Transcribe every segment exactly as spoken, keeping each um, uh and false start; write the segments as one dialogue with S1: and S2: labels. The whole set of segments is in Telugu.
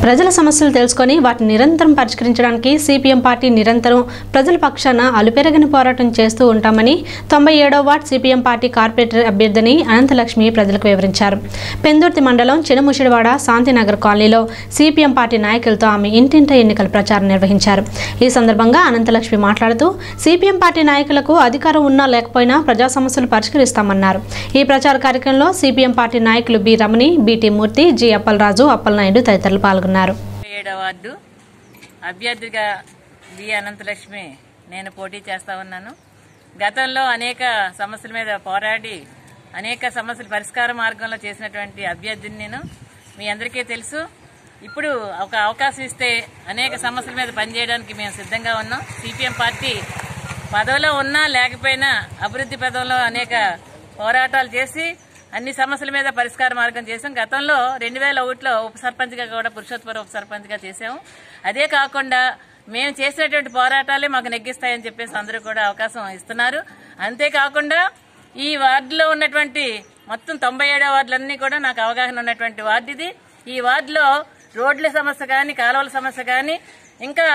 S1: ప్రజల సమస్యలు తెలుసుకొని వాటిని నిరంతరం పరిష్కరించడానికి సిపిఎం పార్టీ నిరంతరం ప్రజల పక్షాన అలుపెరగని పోరాటం చేస్తూ ఉంటామని తొంభై ఏడవ వార్డ్ సిపిఎం పార్టీ కార్పొరేటర్ అభ్యర్థిని అనంతలక్ష్మి ప్రజలకు వివరించారు. పెందుర్తి మండలం చినముషిడివాడ శాంతినగర్ కాలనీలో సిపిఎం పార్టీ నాయకులతో ఆమె ఇంటింట ఎన్నికల ప్రచారం నిర్వహించారు. ఈ సందర్భంగా అనంతలక్ష్మి మాట్లాడుతూ సిపిఎం పార్టీ నాయకులకు అధికారం ఉన్నా లేకపోయినా ప్రజా సమస్యలు పరిష్కరిస్తామన్నారు. ఈ ప్రచార కార్యక్రమంలో సిపిఎం పార్టీ నాయకులు B Ramani, B T Murthy, G Appalaraju, Appalanaidu తదితరులు పాల్గొన్నారు.
S2: ఏడవ వార్డు అభ్యర్థిగా బి అనంతలక్ష్మి నేను పోటీ చేస్తా ఉన్నాను. గతంలో అనేక సమస్యల మీద పోరాడి అనేక సమస్యల పరిష్కార మార్గంలో చేసినటువంటి అభ్యర్థిని నేను. మీ అందరికీ తెలుసు. ఇప్పుడు ఒక అవకాశం ఇస్తే అనేక సమస్యల మీద పనిచేయడానికి మేము సిద్ధంగా ఉన్నాం. సిపిఎం పార్టీ పదవిలో ఉన్నా లేకపోయినా అభివృద్ధి పదంలో అనేక పోరాటాలు చేసి అన్ని సమస్యల మీద పరిష్కార మార్గం చేసాం. గతంలో రెండు వేల ఒకటిలో ఉప సర్పంచ్గా కూడా పురుషోత్తపురం ఉప సర్పంచ్గా చేసాము. అదే కాకుండా మేము చేసినటువంటి పోరాటాలే మాకు నెగ్గిస్తాయని చెప్పేసి అందరూ కూడా అవకాశం ఇస్తున్నారు. అంతేకాకుండా ఈ వార్డులో ఉన్నటువంటి మొత్తం తొంభై ఏడవ వార్డులన్నీ కూడా నాకు అవగాహన ఉన్నటువంటి వార్డు ఇది. ఈ వార్డులో రోడ్ల సమస్య కానీ, కాలువల సమస్య కానీ, ఇంకా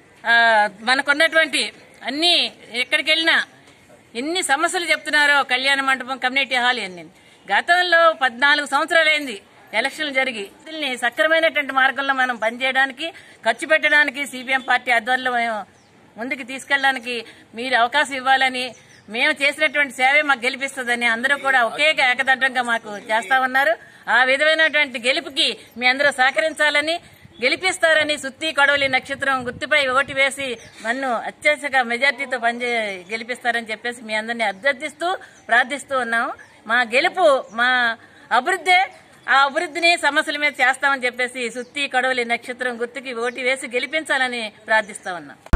S2: మనకున్నటువంటి అన్ని ఎక్కడికి వెళ్ళినా ఎన్ని సమస్యలు చెప్తున్నారో కళ్యాణ మండపం, కమ్యూనిటీ హాల్ అన్ని గతంలో పద్నాలుగు సంవత్సరాలైంది ఎలక్షన్లు జరిగి. దీన్ని సక్రమైనటువంటి మార్గంలో మనం పనిచేయడానికి, ఖర్చు పెట్టడానికి సిపిఎం పార్టీ ఆధ్వర్యంలో మేము ముందుకు తీసుకెళ్ళడానికి మీరు అవకాశం ఇవ్వాలని, మేము చేసినటువంటి సేవే మాకు గెలిపిస్తుందని అందరూ కూడా ఒకే ఏకదండంగా మాకు చేస్తా ఉన్నారు. ఆ విధమైనటువంటి గెలుపుకి మీ అందరూ సహకరించాలని, గెలిపిస్తారని సుత్తి కొడవలి నక్షత్రం గుర్తుపై ఓటు వేసి నన్ను అత్యధిక మెజార్టీతో పనిచే గెలిపిస్తారని చెప్పేసి మీ అందరినీ అభ్యర్థిస్తూ ప్రార్థిస్తూ ఉన్నాము. మా గెలుపు మా అభివృద్ధి, ఆ అభివృద్ధిని సమస్యల మీద చేస్తామని చెప్పేసి సుత్తి కొడవలి నక్షత్రం గుర్తుకి ఓటు వేసి గెలిపించాలని ప్రార్థిస్తా ఉన్నాం.